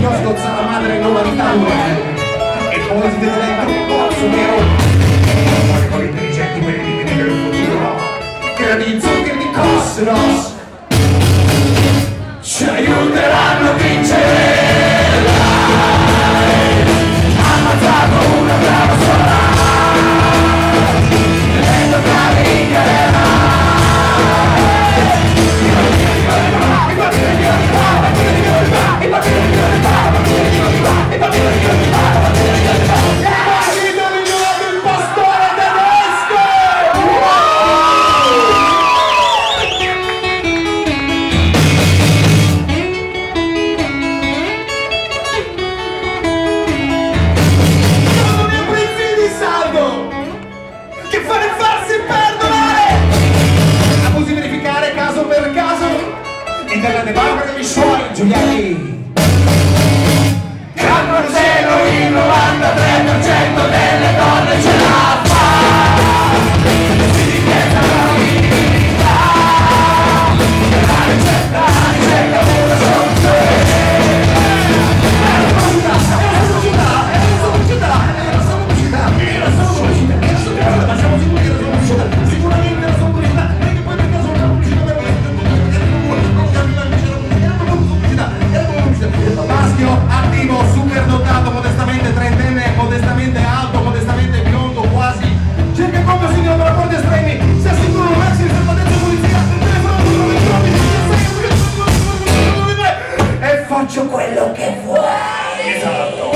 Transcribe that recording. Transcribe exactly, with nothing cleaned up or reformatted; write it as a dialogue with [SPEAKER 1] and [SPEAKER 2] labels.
[SPEAKER 1] io scozza la madre novantadue e poi ti vedo dentro un pozzo nero con intelligenti per rivedere il futuro che di zuccheri di Cosmos ci aiuteranno a vincere. Hanno ammazzato una brava sola dentro la ringarena. Della debarca dei suoi Giuliani Cambio zero, il novantatré per cento delle donne ce la fa. Si richiede la vita, la ricetta, la ricetta una soluzione. È una società, è una società, è una società, è una società, è una società, è una società, ma siamo sicuri che è una società, sicuramente è una società, perché poi per caso una società maschio, attivo, superdotato, modestamente trentenne, modestamente alto, modestamente biondo, quasi. Cerca come signor per rapporti estremi, si assicura un maxi riservatezza polizia, telefono e faccio quello che vuoi. Esatto.